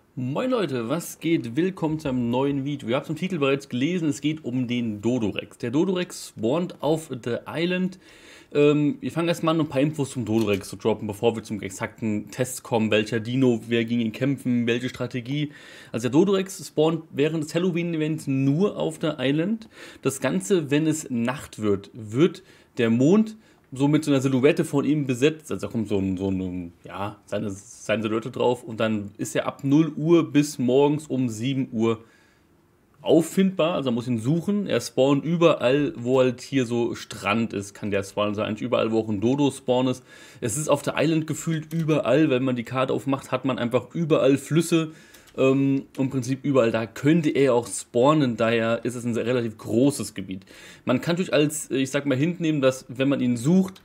Moin Leute, was geht? Willkommen zu einem neuen Video. Ihr habt es im Titel bereits gelesen, es geht um den Dodorex. Der Dodorex spawnt auf The Island. Wir fangen erstmal an, ein paar Infos zum Dodorex zu droppen, bevor wir zum exakten Test kommen, welcher Dino, wer gegen ihn kämpfen, welche Strategie. Also der Dodorex spawnt während des Halloween-Events nur auf The Island. Das Ganze, wenn es Nacht wird, wird der Mond so mit so einer Silhouette von ihm besetzt. Also da kommt seine Silhouette drauf und dann ist er ab 0 Uhr bis morgens um 7 Uhr auffindbar. Also man muss ihn suchen. Er spawnt überall, wo halt hier so Strand ist, kann der spawnen. Also eigentlich überall, wo auch ein Dodo-Spawn ist. Es ist auf der Island gefühlt überall. Wenn man die Karte aufmacht, hat man einfach überall Flüsse. Im Prinzip überall, da könnte er auch spawnen, daher ist es ein relativ großes Gebiet. Man kann natürlich als, ich sag mal, hinnehmen, dass, wenn man ihn sucht,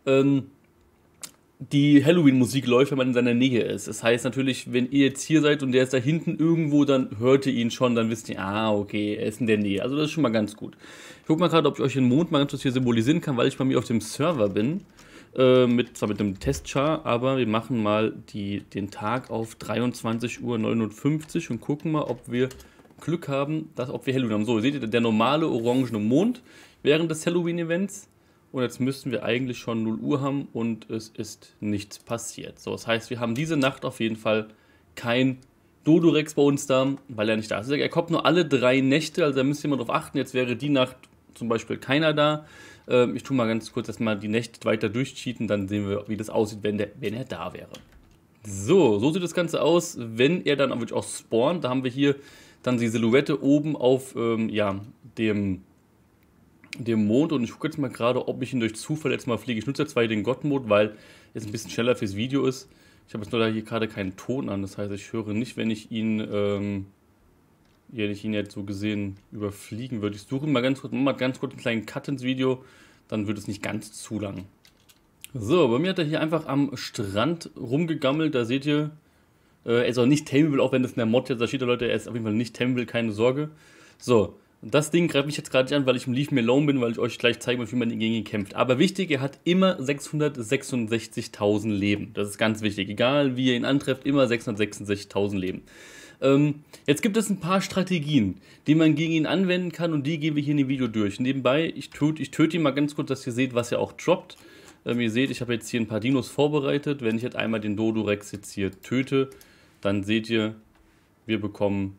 die Halloween-Musik läuft, wenn man in seiner Nähe ist. Das heißt natürlich, wenn ihr jetzt hier seid und der ist da hinten irgendwo, dann hört ihr ihn schon, dann wisst ihr, okay, er ist in der Nähe. Also das ist schon mal ganz gut. Ich guck mal gerade, ob ich euch den Mond mal ganz kurz hier symbolisieren kann, weil ich bei mir auf dem Server bin. Zwar mit einem Testchar, aber wir machen mal den Tag auf 23:59 Uhr und gucken mal, ob wir Glück haben, ob wir Halloween haben. So, seht ihr, der normale orangene Mond während des Halloween-Events. Und jetzt müssten wir eigentlich schon 0 Uhr haben und es ist nichts passiert. So, das heißt, wir haben diese Nacht auf jeden Fall kein Dodorex bei uns da, weil er nicht da ist. Er kommt nur alle 3 Nächte, also da müsst ihr mal drauf achten. Jetzt wäre die Nacht zum Beispiel keiner da. Ich tue mal ganz kurz erstmal die Nächte weiter durchcheaten, dann sehen wir, wie das aussieht, wenn er da wäre. So sieht das Ganze aus, wenn er dann wirklich auch spawnt. Da haben wir hier dann die Silhouette oben auf dem Mond, und ich gucke jetzt mal gerade, ob ich ihn durch Zufall jetzt mal fliege. Ich nutze jetzt zwar den God-Mode, weil es ein bisschen schneller fürs Video ist. Ich habe jetzt nur da hier gerade keinen Ton an, das heißt, ich höre nicht, wenn ich ihn jetzt so gesehen überfliegen würde. Ich suche mal ganz kurz einen kleinen Cut ins Video, dann wird es nicht ganz zu lang. So, bei mir hat er hier einfach am Strand rumgegammelt, da seht ihr, er ist auch nicht tameable, auch wenn das in der Mod jetzt da steht, Leute, er ist auf jeden Fall nicht tameable, keine Sorge. So, das Ding greife ich jetzt gerade nicht an, weil ich im Leave Me Alone bin, weil ich euch gleich zeigen will, wie man gegen ihn kämpft. Aber wichtig, er hat immer 666.000 Leben. Das ist ganz wichtig. Egal wie ihr ihn antrefft, immer 666.000 Leben. Jetzt gibt es ein paar Strategien, die man gegen ihn anwenden kann, und die gehen wir hier in dem Video durch. Nebenbei, ich töte ihn mal ganz kurz, dass ihr seht, was er auch droppt. Ihr seht, ich habe jetzt hier ein paar Dinos vorbereitet. Wenn ich jetzt einmal den Dodorex jetzt hier töte, dann seht ihr, wir bekommen...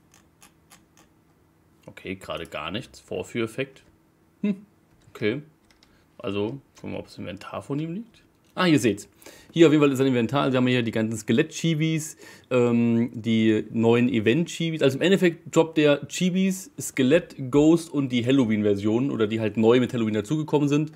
Okay, gerade gar nichts. Vorführeffekt. Okay. Also, gucken wir mal, ob das Inventar von ihm liegt. Ihr seht's. Hier auf jeden Fall ist ein Inventar. Also, wir haben hier die ganzen Skelett-Chibis, die neuen Event-Chibis. Also im Endeffekt droppt der Chibis, Skelett, Ghost und die Halloween-Version, oder die halt neu mit Halloween dazugekommen sind.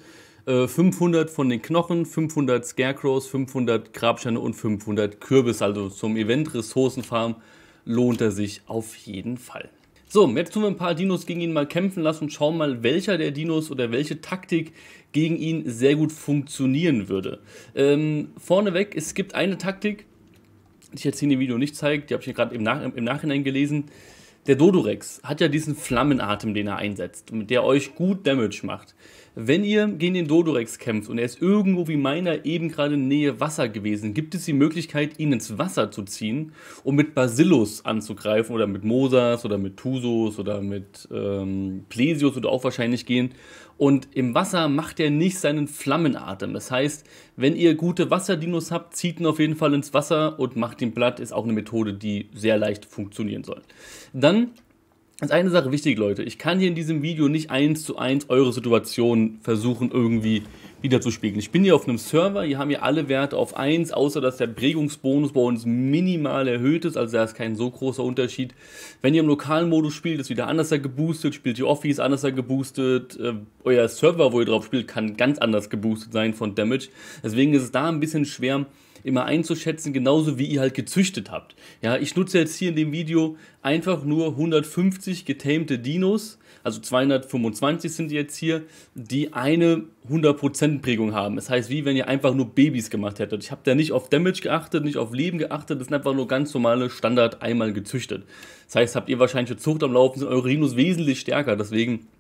500 von den Knochen, 500 Scarecrows, 500 Grabsteine und 500 Kürbis. Also zum Event-Ressourcenfarm lohnt er sich auf jeden Fall. So, jetzt tun wir ein paar Dinos gegen ihn mal kämpfen lassen und schauen mal, welcher der Dinos oder welche Taktik gegen ihn sehr gut funktionieren würde. Vorneweg, es gibt eine Taktik, die ich jetzt hier in dem Video nicht zeige, die habe ich hier gerade im Nachhinein gelesen. Der Dodorex hat ja diesen Flammenatem, den er einsetzt, mit der euch gut Damage macht. Wenn ihr gegen den Dodorex kämpft und er ist irgendwo wie meiner eben gerade in Nähe Wasser gewesen, gibt es die Möglichkeit, ihn ins Wasser zu ziehen und mit Basilos anzugreifen, oder mit Mosas oder mit Thusos oder mit Plesios würde auch wahrscheinlich gehen. Und im Wasser macht er nicht seinen Flammenatem. Das heißt, wenn ihr gute Wasserdinos habt, zieht ihn auf jeden Fall ins Wasser und macht ihn platt. Ist auch eine Methode, die sehr leicht funktionieren soll. Dann ist eine Sache wichtig, Leute. Ich kann hier in diesem Video nicht 1:1 eure Situation versuchen irgendwie wieder zu spiegeln. Ich bin hier auf einem Server, hier haben wir alle Werte auf 1, außer dass der Prägungsbonus bei uns minimal erhöht ist, also da ist kein so großer Unterschied. Wenn ihr im lokalen Modus spielt, ist wieder anders geboostet, spielt ihr Office anders geboostet, euer Server, wo ihr drauf spielt, kann ganz anders geboostet sein von Damage. Deswegen ist es da ein bisschen schwer immer einzuschätzen, genauso wie ihr halt gezüchtet habt. Ja, ich nutze jetzt hier in dem Video einfach nur 150 getamte Dinos, also 225 sind die jetzt hier, die eine 100% Prägung haben. Das heißt, wie wenn ihr einfach nur Babys gemacht hättet. Ich habe da nicht auf Damage geachtet, nicht auf Leben geachtet, das sind einfach nur ganz normale Standard einmal gezüchtet. Das heißt, habt ihr wahrscheinlich eine Zucht am Laufen, sind eure Dinos wesentlich stärker, deswegen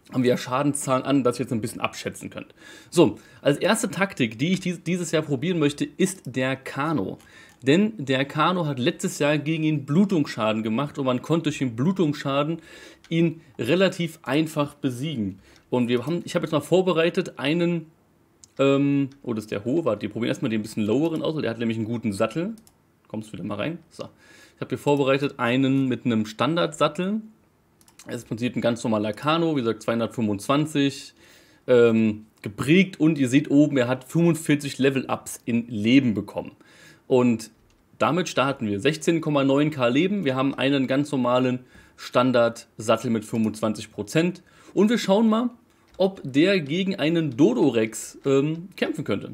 haben wir ja Schadenszahlen an, dass ihr jetzt ein bisschen abschätzen könnt. So, als erste Taktik, die ich dieses Jahr probieren möchte, ist der Kano. Denn der Kano hat letztes Jahr gegen ihn Blutungsschaden gemacht und man konnte durch den Blutungsschaden ihn relativ einfach besiegen. Und ich habe jetzt mal vorbereitet einen, oh, das ist der hohe, warte, wir probieren erstmal den ein bisschen loweren aus, weil der hat nämlich einen guten Sattel. Kommst du wieder mal rein? So. Ich habe hier vorbereitet einen mit einem Standardsattel. Es ist im Prinzip ein ganz normaler Kano, wie gesagt 225, geprägt und ihr seht oben, er hat 45 Level-Ups in Leben bekommen. Und damit starten wir. 16,9k Leben, wir haben einen ganz normalen Standard-Sattel mit 25% und wir schauen mal, ob der gegen einen Dodorex kämpfen könnte.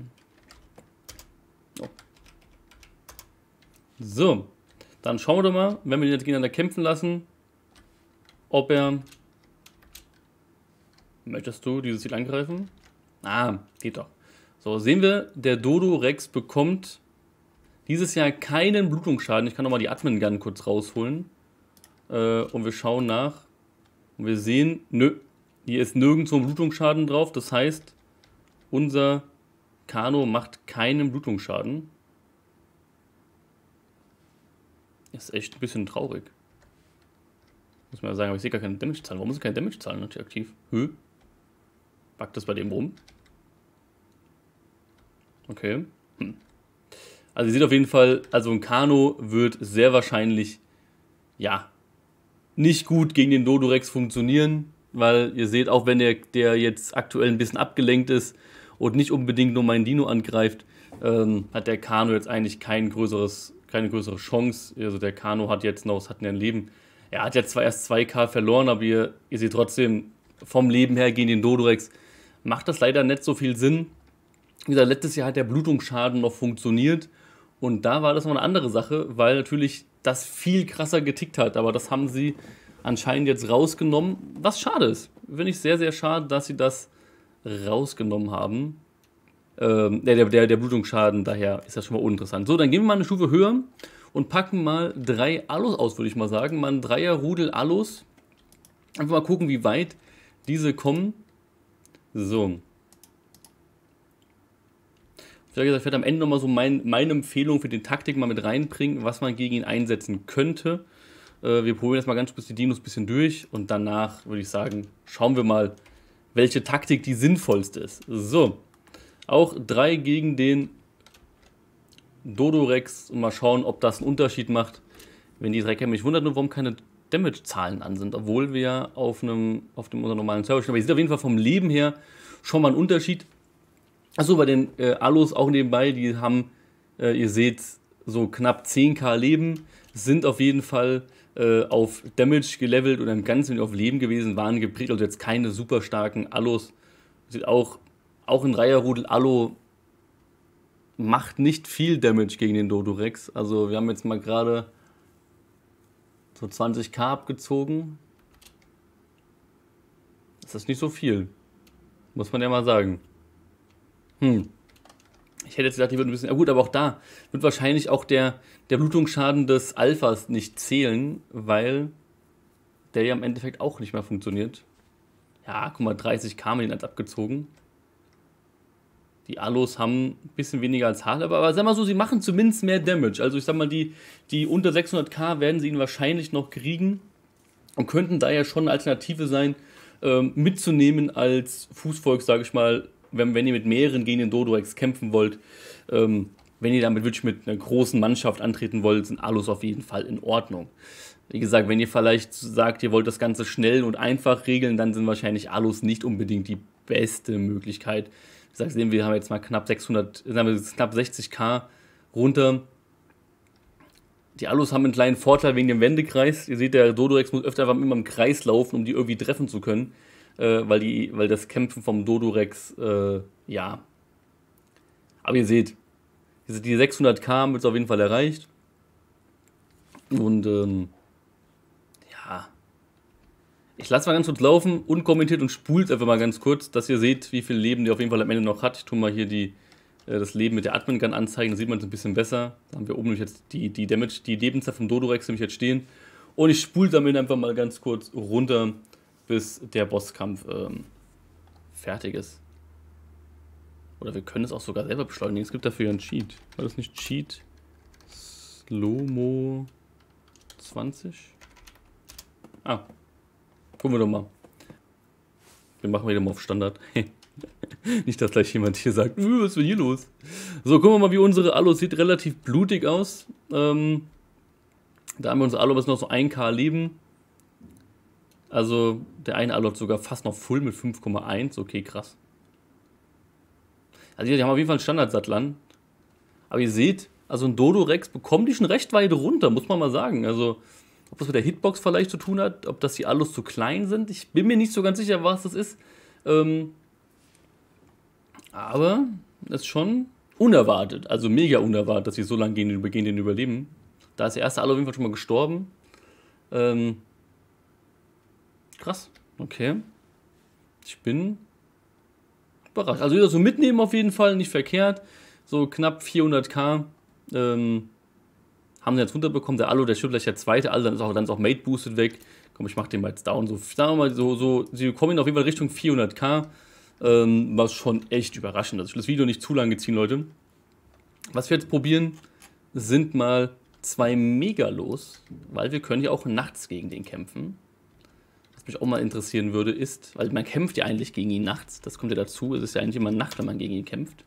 So, dann schauen wir doch mal, wenn wir den jetzt gegeneinander kämpfen lassen, ob er... Möchtest du dieses Ziel angreifen? Ah, geht doch. So, sehen wir, der Dodorex bekommt dieses Jahr keinen Blutungsschaden. Ich kann nochmal die Admin Gun kurz rausholen. Und wir schauen nach. Und wir sehen, nö, hier ist nirgendwo ein Blutungsschaden drauf. Das heißt, unser Kano macht keinen Blutungsschaden. Ist echt ein bisschen traurig. Muss man ja sagen, aber ich sehe gar keine Damage-Zahlen. Warum ist keine Damage-Zahlen nicht aktiv? Backt das bei dem rum? Okay. Also ihr seht auf jeden Fall, also ein Kano wird sehr wahrscheinlich, ja, nicht gut gegen den Dodorex funktionieren, weil ihr seht, auch wenn der jetzt aktuell ein bisschen abgelenkt ist und nicht unbedingt nur mein Dino angreift, hat der Kano jetzt eigentlich keine größere Chance. Also der Kano hat jetzt noch, hat ein Leben. Er hat jetzt zwar erst 2k verloren, aber ihr seht trotzdem vom Leben her gegen den Dodorex macht das leider nicht so viel Sinn. Wie gesagt, letztes Jahr hat der Blutungsschaden noch funktioniert und da war das noch eine andere Sache, weil natürlich das viel krasser getickt hat, aber das haben sie anscheinend jetzt rausgenommen, was schade ist. Finde ich sehr, sehr schade, dass sie das rausgenommen haben. Der Blutungsschaden, daher ist das schon mal uninteressant. So, dann gehen wir mal eine Stufe höher und packen mal 3 Allos aus, würde ich mal sagen. Mal ein Dreier-Rudel Allos. Einfach mal gucken, wie weit diese kommen. So. Ich werde am Ende nochmal so meine Empfehlung für die Taktik mal mit reinbringen, was man gegen ihn einsetzen könnte. Wir probieren jetzt mal ganz kurz die Dinos ein bisschen durch und danach würde ich sagen, schauen wir mal, welche Taktik die sinnvollste ist. So, auch 3 gegen den Dodorex und mal schauen, ob das einen Unterschied macht. Wenn die 3 kämpfen, mich wundert nur, warum keine Damage-Zahlen an sind, obwohl wir auf dem unserem normalen Server stehen. Aber ihr seht auf jeden Fall vom Leben her schon mal einen Unterschied. Achso, bei den Allos auch nebenbei, die haben, ihr seht, so knapp 10k Leben, sind auf jeden Fall auf Damage gelevelt und dann ganz wenig auf Leben gewesen, waren geprägt, also jetzt keine super starken Allos. Sieht auch ein Dreierrudel Allo macht nicht viel Damage gegen den Dodorex. Also wir haben jetzt mal gerade so 20k abgezogen. Das ist nicht so viel, muss man ja mal sagen. Ich hätte jetzt gedacht, die würden ein bisschen... Ja gut, aber auch da wird wahrscheinlich auch der Blutungsschaden des Alphas nicht zählen, weil der ja im Endeffekt auch nicht mehr funktioniert. Ja, guck mal, 30k haben wir ihn als abgezogen. Die Allos haben ein bisschen weniger als Hard, aber sag mal so, sie machen zumindest mehr Damage. Also ich sag mal, die unter 600k werden sie ihn wahrscheinlich noch kriegen und könnten daher schon eine Alternative sein, mitzunehmen als Fußvolk, sage ich mal, wenn ihr mit mehreren gegen den Dodorex kämpfen wollt, wenn ihr damit wirklich mit einer großen Mannschaft antreten wollt, sind Allos auf jeden Fall in Ordnung. Wie gesagt, wenn ihr vielleicht sagt, ihr wollt das Ganze schnell und einfach regeln, dann sind wahrscheinlich Allos nicht unbedingt die beste Möglichkeit. Wie gesagt, sehen wir haben jetzt mal knapp 60k runter. Die Allos haben einen kleinen Vorteil wegen dem Wendekreis. Ihr seht, der Dodorex muss öfter immer im Kreis laufen, um die irgendwie treffen zu können. Weil das Kämpfen vom Dodorex, ja. Aber ihr seht, die 600k haben jetzt auf jeden Fall erreicht. Und, ja. Ich lasse mal ganz kurz laufen, unkommentiert und spult einfach mal ganz kurz, dass ihr seht, wie viel Leben der auf jeden Fall am Ende noch hat. Ich tue mal hier das Leben mit der Admin Gun anzeigen, da sieht man es ein bisschen besser. Da haben wir oben nämlich jetzt die Lebenszeit vom Dodorex nämlich jetzt stehen. Und ich spule damit einfach mal ganz kurz runter, bis der Bosskampf fertig ist. Oder wir können es auch sogar selber beschleunigen. Es gibt dafür ja einen Cheat. War das nicht Cheat? Slow-Mo 20? Ah, gucken wir doch mal. Wir machen wieder mal auf Standard. Nicht, dass gleich jemand hier sagt, was ist denn hier los? So, gucken wir mal, wie unsere Alu sieht. Relativ blutig aus. Da haben wir unsere Alu, was noch so 1K Leben. Also, der eine Alu hat sogar fast noch Full mit 5,1. Okay, krass. Also, die haben auf jeden Fall einen Standardsattlern. Aber ihr seht, also ein Dodorex bekommt die schon recht weit runter, muss man mal sagen. Also, ob das mit der Hitbox vielleicht zu tun hat, ob das die Alus zu klein sind. Ich bin mir nicht so ganz sicher, was das ist. Aber das ist schon unerwartet, also mega unerwartet, dass sie so lange gegen den überleben. Da ist der erste Alu auf jeden Fall schon mal gestorben. Krass, okay. Ich bin überrascht. Also wieder so mitnehmen auf jeden Fall, nicht verkehrt. So knapp 400k haben sie jetzt runterbekommen. Der Alu, der stirbt gleich der zweite Alu, dann ist auch Mate Boosted weg. Komm, ich mach den mal jetzt down. So, sagen wir mal, sie kommen auf jeden Fall Richtung 400k. Was schon echt überraschend ist. Ich will das Video nicht zu lange ziehen, Leute. Was wir jetzt probieren, sind mal 2 Megalos, weil wir können ja auch nachts gegen den kämpfen. Was mich auch mal interessieren würde, ist, weil man kämpft ja eigentlich gegen ihn nachts, das kommt ja dazu, es ist ja eigentlich immer Nacht, wenn man gegen ihn kämpft.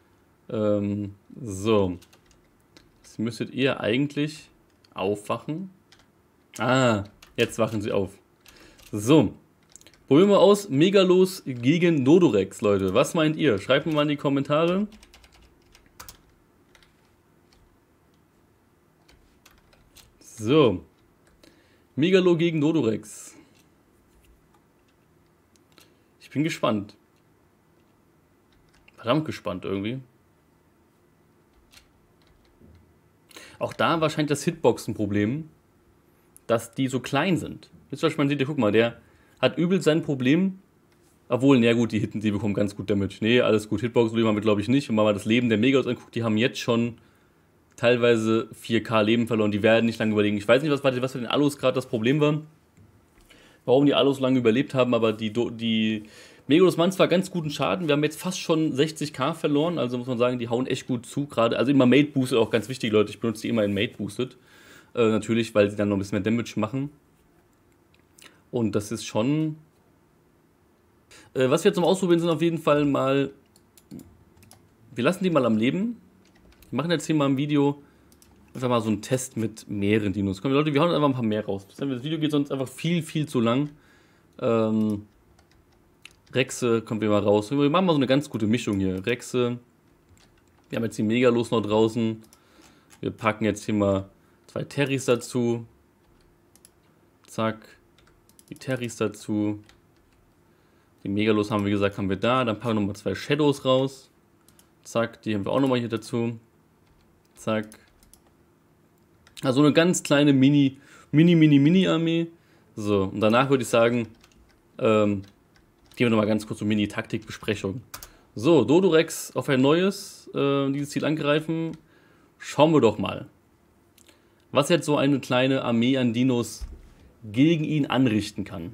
So. Jetzt müsstet ihr eigentlich aufwachen. Ah, jetzt wachen sie auf. So. Probieren wir aus, Megalos gegen Dodorex, Leute. Was meint ihr? Schreibt mir mal in die Kommentare. So. Megalo gegen Dodorex. Ich bin gespannt. Verdammt gespannt irgendwie. Auch da wahrscheinlich das Hitbox-Problem, dass die so klein sind. Jetzt zum Beispiel, man sieht, guck mal, der hat übel sein Problem. Obwohl, na gut, die Hitten, die bekommen ganz gut Damage. Nee, alles gut. Hitbox-Problem haben wir, glaube ich, nicht. Wenn man mal das Leben der Megalos anguckt, die haben jetzt schon teilweise 4k Leben verloren. Die werden nicht lange überlegen. Ich weiß nicht, was für den Alus gerade das Problem war. Warum die Alus lange überlebt haben, aber die Megalos machen zwar ganz guten Schaden. Wir haben jetzt fast schon 60k verloren. Also muss man sagen, die hauen echt gut zu. Gerade, also immer Mate Boosted, auch ganz wichtig, Leute. Ich benutze die immer in Mate Boosted. Natürlich, weil sie dann noch ein bisschen mehr Damage machen. Und das ist schon... was wir jetzt zum Ausprobieren sind auf jeden Fall mal... Wir lassen die mal am Leben. Wir machen jetzt hier mal ein Video, einfach mal so einen Test mit mehreren Dinos. Komm, Leute, wir hauen einfach ein paar mehr raus. Das Video geht sonst einfach viel, viel zu lang. Rexe, kommen wir mal raus. Wir machen mal so eine ganz gute Mischung hier. Rexe. Wir haben jetzt die Megalos noch draußen. Wir packen jetzt hier mal 2 Terrys dazu. Zack. Die Terrys dazu. Die Megalos haben, wie gesagt, haben wir da. Dann packen wir nochmal 2 Shadows raus. Zack, die haben wir auch nochmal hier dazu. Zack. Also eine ganz kleine Mini-Armee. So, und danach würde ich sagen, gehen wir nochmal ganz kurz um Mini-Taktik-Besprechung. So, Dodorex auf ein neues, dieses Ziel angreifen. Schauen wir doch mal, was jetzt so eine kleine Armee an Dinos gegen ihn anrichten kann.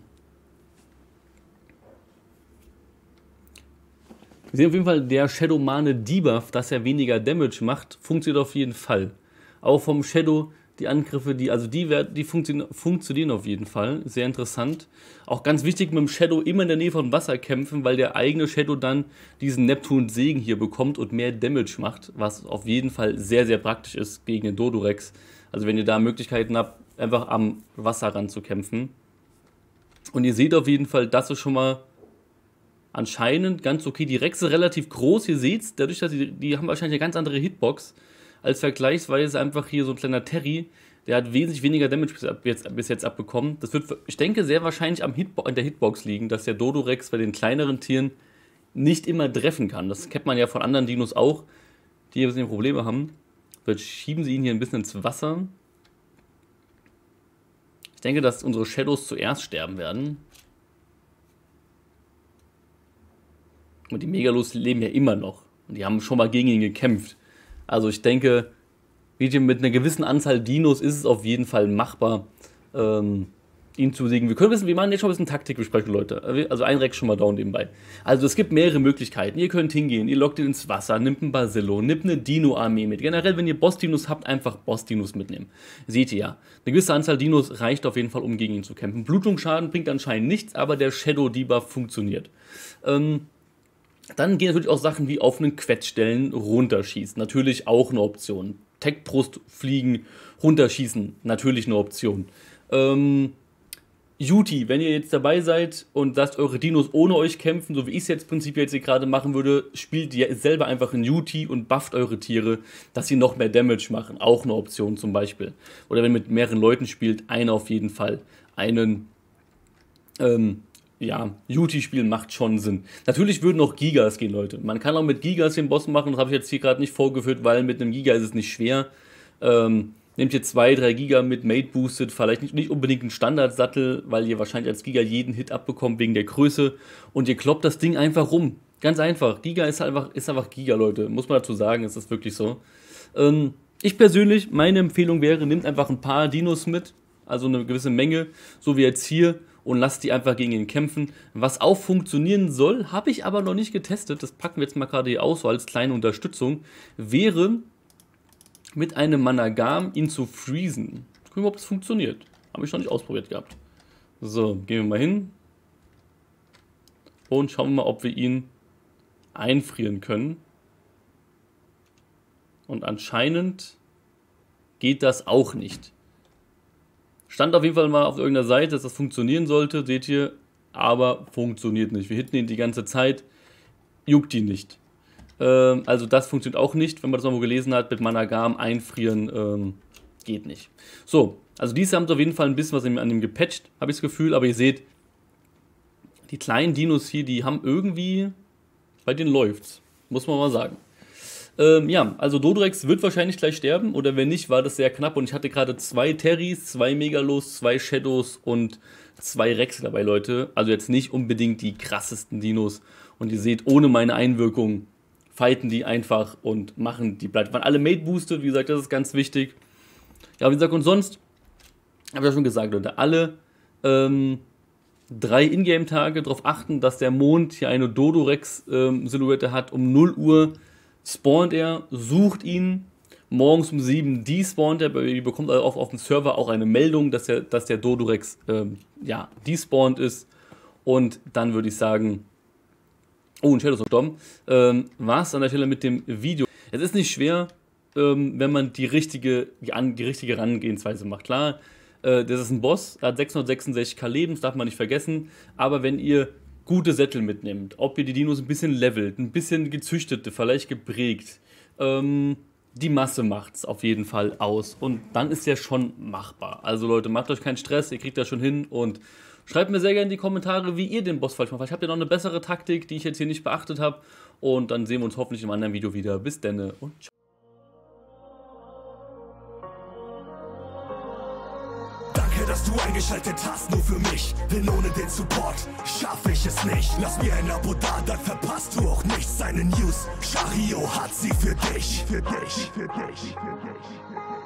Wir sehen auf jeden Fall, der Shadowmane Debuff, dass er weniger Damage macht, funktioniert auf jeden Fall. Auch vom Shadow, die Angriffe, die funktionieren auf jeden Fall. Sehr interessant. Auch ganz wichtig, mit dem Shadow immer in der Nähe von Wasser kämpfen, weil der eigene Shadow dann diesen Neptun-Segen hier bekommt und mehr Damage macht, was auf jeden Fall sehr, sehr praktisch ist gegen den Dodorex. Also wenn ihr da Möglichkeiten habt, einfach am Wasser ran zu kämpfen. Und ihr seht auf jeden Fall, das ist schon mal anscheinend ganz okay. Die Rexe relativ groß, ihr seht es, dadurch, dass die haben wahrscheinlich eine ganz andere Hitbox als vergleichsweise einfach hier so ein kleiner Terry. Der hat wesentlich weniger Damage bis jetzt abbekommen. Das wird, ich denke, sehr wahrscheinlich an der Hitbox liegen, dass der Dodorex bei den kleineren Tieren nicht immer treffen kann. Das kennt man ja von anderen Dinos auch, die ein bisschen Probleme haben. Jetzt schieben sie ihn hier ein bisschen ins Wasser. Ich denke, dass unsere Shadows zuerst sterben werden. Und die Megalos leben ja immer noch. Und die haben schon mal gegen ihn gekämpft. Also ich denke, mit einer gewissen Anzahl Dinos ist es auf jeden Fall machbar, ihn zu besiegen. Wir machen jetzt schon ein bisschen Taktikbesprechung, Leute. Also ein Rex schon mal down nebenbei. Also es gibt mehrere Möglichkeiten. Ihr könnt hingehen, ihr lockt ihn ins Wasser, nimmt einen Basillo, nimmt eine Dino-Armee mit. Generell, wenn ihr Boss-Dinos habt, einfach Boss-Dinos mitnehmen. Seht ihr ja. Eine gewisse Anzahl Dinos reicht auf jeden Fall, um gegen ihn zu kämpfen. Blutungsschaden bringt anscheinend nichts, aber der Shadow-Debuff funktioniert. Dann gehen natürlich auch Sachen wie auf einen Quetschstellen runterschießen. Natürlich auch eine Option. Tech-Brust fliegen, runterschießen. Natürlich eine Option. Yuti, wenn ihr jetzt dabei seid und lasst eure Dinos ohne euch kämpfen, so wie ich es jetzt prinzipiell jetzt hier gerade machen würde, spielt ihr selber einfach in Yuti und bufft eure Tiere, dass sie noch mehr Damage machen. Auch eine Option zum Beispiel. Oder wenn ihr mit mehreren Leuten spielt, einer auf jeden Fall. Einen, Yuti-Spiel macht schon Sinn. Natürlich würden auch Gigas gehen, Leute. Man kann auch mit Gigas den Boss machen, das habe ich jetzt hier gerade nicht vorgeführt, weil mit einem Giga ist es nicht schwer. Nehmt ihr 2, 3 Giga mit Mate Boosted, vielleicht nicht unbedingt einen Standardsattel, weil ihr wahrscheinlich als Giga jeden Hit abbekommt wegen der Größe und ihr kloppt das Ding einfach rum. Ganz einfach. Giga ist einfach Giga, Leute. Muss man dazu sagen, ist das wirklich so. Ich persönlich, meine Empfehlung wäre, nehmt einfach ein paar Dinos mit, also eine gewisse Menge, so wie jetzt hier, und lasst die einfach gegen ihn kämpfen. Was auch funktionieren soll, habe ich aber noch nicht getestet, das packen wir jetzt mal gerade hier aus, so als kleine Unterstützung, wäre mit einem Managam ihn zu freezen. Gucken wir, ob es funktioniert. Habe ich noch nicht ausprobiert gehabt. So, gehen wir mal hin. Und schauen wir mal, ob wir ihn einfrieren können. Und anscheinend geht das auch nicht. Stand auf jeden Fall mal auf irgendeiner Seite, dass das funktionieren sollte, seht ihr, aber funktioniert nicht. Wir hitten ihn die ganze Zeit, juckt ihn nicht. Also das funktioniert auch nicht, wenn man das mal wo gelesen hat, mit Managam einfrieren geht nicht. So, also diese haben auf jeden Fall ein bisschen was an ihm gepatcht, habe ich das Gefühl, aber ihr seht, die kleinen Dinos hier, die haben irgendwie, bei denen läuft's, muss man mal sagen. Ja, also Dodorex wird wahrscheinlich gleich sterben, oder wenn nicht, war das sehr knapp und ich hatte gerade 2 Terrys, 2 Megalos, 2 Shadows und 2 Rex dabei, Leute. Also jetzt nicht unbedingt die krassesten Dinos und ihr seht, ohne meine Einwirkung fighten die einfach und machen die Platte. Waren alle Mate boosted, wie gesagt, das ist ganz wichtig. Ja, wie gesagt, und sonst, habe ich ja schon gesagt, Leute, alle 3 Ingame-Tage darauf achten, dass der Mond hier eine Dodorex-Silhouette hat. Um 0 Uhr spawnt er, sucht ihn. Morgens um 7 despawnt er. Ihr bekommt also auf dem Server auch eine Meldung, dass der Dodorex despawnt ist. Und dann würde ich sagen, oh, ein Shadows of Dom. War es an der Stelle mit dem Video. Es ist nicht schwer, wenn man die richtige Herangehensweise macht. Klar, das ist ein Boss, er hat 666k Leben, das darf man nicht vergessen. Aber wenn ihr gute Sättel mitnimmt, ob ihr die Dinos ein bisschen levelt, ein bisschen gezüchtete, vielleicht geprägt, die Masse macht es auf jeden Fall aus. Und dann ist der schon machbar. Also Leute, macht euch keinen Stress, ihr kriegt das schon hin und schreibt mir sehr gerne in die Kommentare, wie ihr den Boss falsch macht. Vielleicht habt ihr noch eine bessere Taktik, die ich jetzt hier nicht beachtet habe. Und dann sehen wir uns hoffentlich im anderen Video wieder. Bis denne und ciao. Danke, dass du eingeschaltet hast, nur für mich. Denn ohne den Support schaffe ich es nicht. Lass mir ein Abo da, dann verpasst du auch nichts. Seine News, Shario hat sie für dich. Für dich, für dich, für dich.